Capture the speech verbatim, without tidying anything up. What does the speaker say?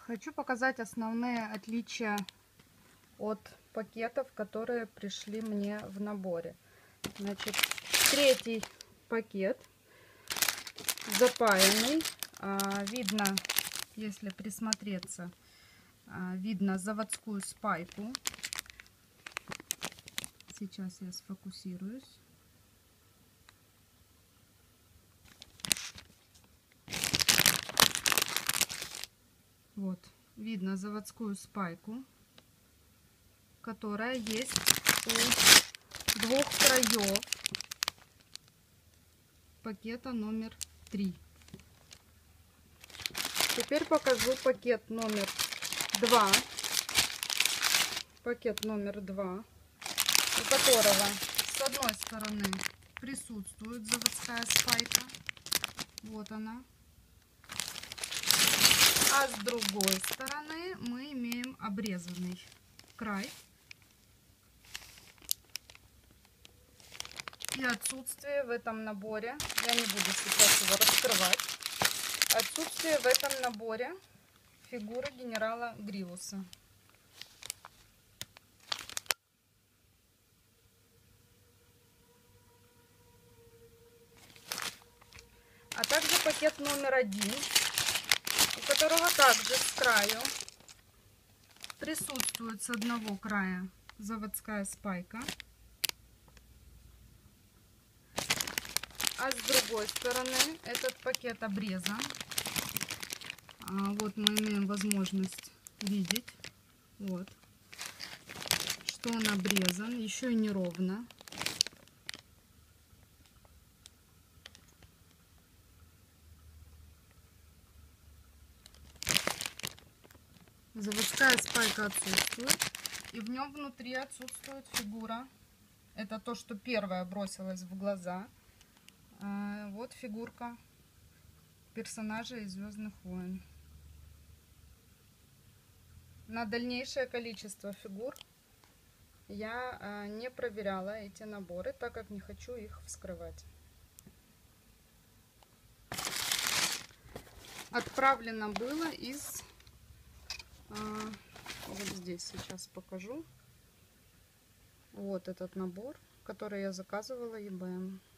Хочу показать основные отличия от пакетов, которые пришли мне в наборе. Значит, третий пакет запаянный. Видно, если присмотреться, видно заводскую спайку. Сейчас я сфокусируюсь. Вот, видно заводскую спайку, которая есть у двух краев пакета номер три. Теперь покажу пакет номер два. Пакет номер два, у которого с одной стороны присутствует заводская спайка. Вот она. А с другой стороны мы имеем обрезанный край и отсутствие в этом наборе, я не буду сейчас его раскрывать, отсутствие в этом наборе фигуры генерала Гривуса. А также пакет номер один, у которого также с краю присутствует с одного края заводская спайка, а с другой стороны этот пакет обрезан. Вот мы имеем возможность видеть, вот, что он обрезан, еще и неровно. Заводская спайка отсутствует, и в нем внутри отсутствует фигура. Это то, что первое бросилось в глаза. Вот фигурка персонажа из «Звездных войн». На дальнейшее количество фигур я не проверяла эти наборы, так как не хочу их вскрывать. Отправлено было из... Вот здесь сейчас покажу. Вот этот набор, который я заказывала и бэ эм.